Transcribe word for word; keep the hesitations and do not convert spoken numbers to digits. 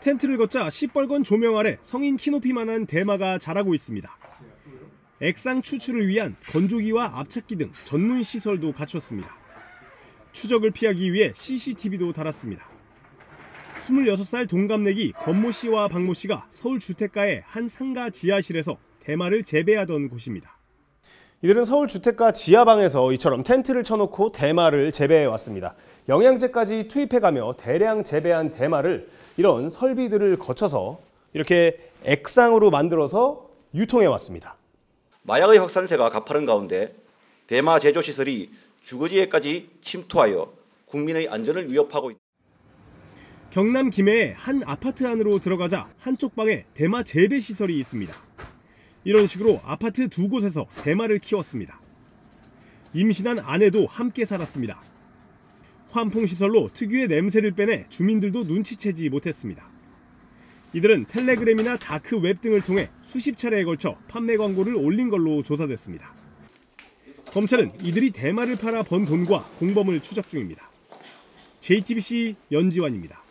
텐트를 걷자 시뻘건 조명 아래 성인 키높이만한 대마가 자라고 있습니다. 액상 추출을 위한 건조기와 압착기 등 전문 시설도 갖췄습니다. 추적을 피하기 위해 씨씨티비도 달았습니다. 스물여섯 살 동갑내기 권모 씨와 박모 씨가 서울 주택가의 한 상가 지하실에서 대마를 재배하던 곳입니다. 이들은 서울 주택가 지하방에서 이처럼 텐트를 쳐놓고 대마를 재배해 왔습니다. 영양제까지 투입해가며 대량 재배한 대마를 이런 설비들을 거쳐서 이렇게 액상으로 만들어서 유통해 왔습니다. 마약의 확산세가 가파른 가운데 대마 제조 시설이 주거지에까지 침투하여 국민의 안전을 위협하고 있다. 경남 김해의 한 아파트 안으로 들어가자 한쪽 방에 대마 재배 시설이 있습니다. 이런 식으로 아파트 두 곳에서 대마를 키웠습니다. 임신한 아내도 함께 살았습니다. 환풍시설로 특유의 냄새를 빼내 주민들도 눈치채지 못했습니다. 이들은 텔레그램이나 다크웹 등을 통해 수십 차례에 걸쳐 판매 광고를 올린 걸로 조사됐습니다. 검찰은 이들이 대마를 팔아 번 돈과 공범을 추적 중입니다. 제이티비씨 연지환입니다.